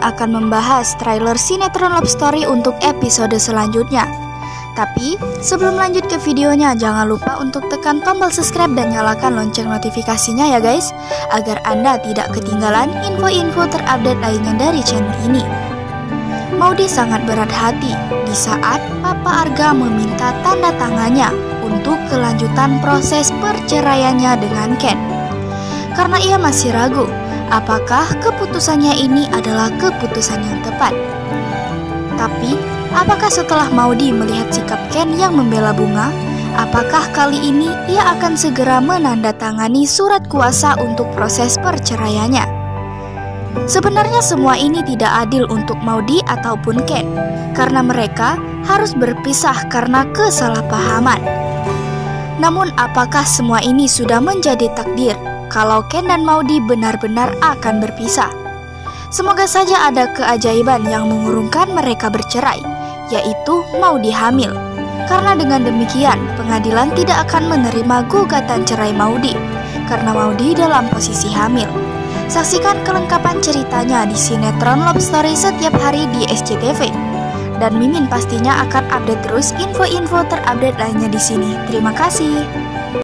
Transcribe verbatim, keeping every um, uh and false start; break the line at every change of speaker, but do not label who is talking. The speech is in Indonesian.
akan membahas trailer sinetron Love Story untuk episode selanjutnya. Tapi sebelum lanjut ke videonya, jangan lupa untuk tekan tombol subscribe dan nyalakan lonceng notifikasinya ya guys, agar Anda tidak ketinggalan info-info terupdate lainnya dari channel ini. Maudy sangat berat hati di saat Papa Arga meminta tanda tangannya untuk kelanjutan proses perceraiannya dengan Ken. Karena ia masih ragu, apakah keputusannya ini adalah keputusan yang tepat. Tapi, apakah setelah Maudy melihat sikap Ken yang membela Bunga, apakah kali ini ia akan segera menandatangani surat kuasa untuk proses perceraiannya? Sebenarnya semua ini tidak adil untuk Maudy ataupun Ken, karena mereka harus berpisah karena kesalahpahaman. Namun apakah semua ini sudah menjadi takdir kalau Ken dan Maudy benar-benar akan berpisah? Semoga saja ada keajaiban yang mengurungkan mereka bercerai, yaitu Maudy hamil. Karena dengan demikian, pengadilan tidak akan menerima gugatan cerai Maudy, karena Maudy dalam posisi hamil. Saksikan kelengkapan ceritanya di sinetron Love Story setiap hari di S C T V. Dan Mimin pastinya akan update terus info-info terupdate lainnya di sini. Terima kasih.